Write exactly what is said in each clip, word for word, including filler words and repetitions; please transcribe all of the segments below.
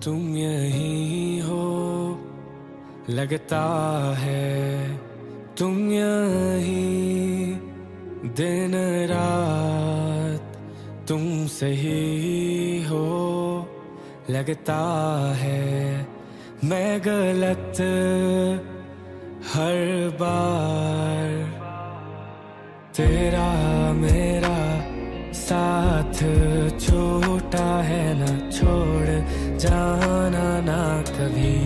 तुम यहीं हो लगता है, तुम यहीं दिन रात तुम सही हो लगता है। मैं गलत हर बार, तेरा मेरा साथ छूटा है ना, छोड़ जाना ना कभी।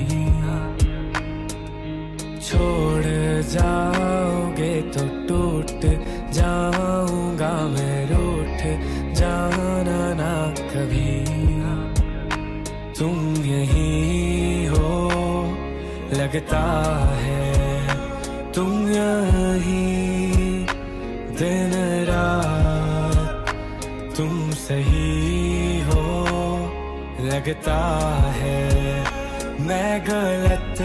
छोड़ जाओगे तो टूट जाऊंगा मैं, रूठ जाना ना कभी। तुम यहीं हो लगता है, तुम यहीं दिन रात तुम सही हो लगता है। मैं गलत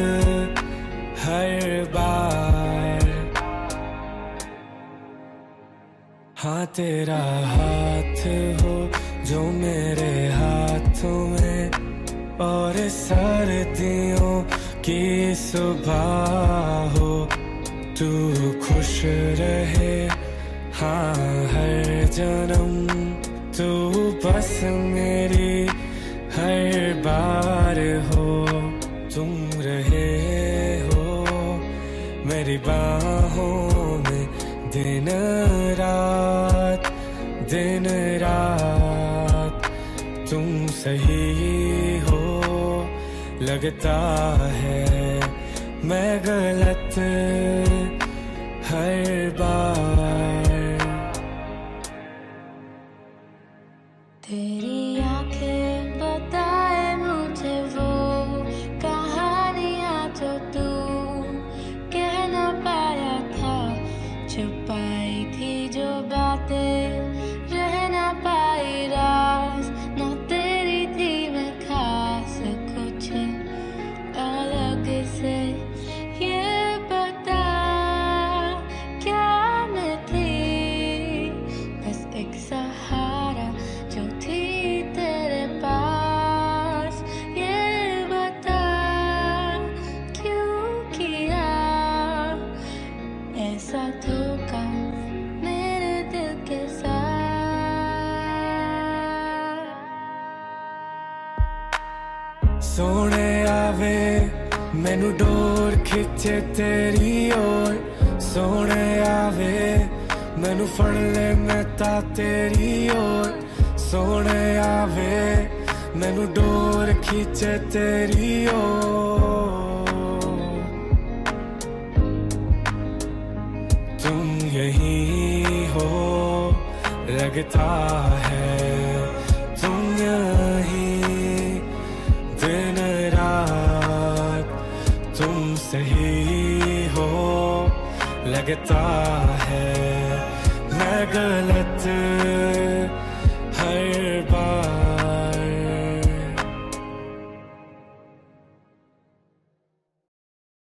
हर बार, हाँ तेरा हाथ हो जो मेरे हाथों में, और सर्दियों की सुबह हो। तू खुश रहे हाँ हर जन्म, तू बस मेरी हर बार हो। तुम रहे हो मेरी बाहों में दिन रात, दिन रात तुम सही हो लगता है। मैं गलत हर बार। तेरी आंखें बताए मुझे वो कहानियां जो तू कह ना पाया था, छुपाई थी जो बातें रह ना पाई राज। ना तेरी थी मैं खास कुछ अलग से, ये बता क्या मैं थी, बस एक सहारा जो थी तेरे पास। ये बता क्यों किया ऐसा धोखा मेरे दिल के साथ। सोने आवे मैनू डोर खिंचे तेरी ओर, सोने आवे मैनू फड़ ले मैं ता तेरी ओर। सोने आवे मैनू डोर खिंचे तेरी ओर। तुम यहीं हो लगता है, तुम यहीं दिन रात तुम सही हो लगता है। मैं गलत